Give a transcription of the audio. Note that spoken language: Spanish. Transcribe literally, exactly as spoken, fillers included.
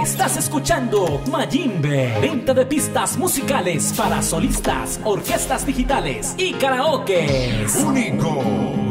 Estás escuchando Mayimbe, venta de pistas musicales para solistas, orquestas digitales y karaokes. Único.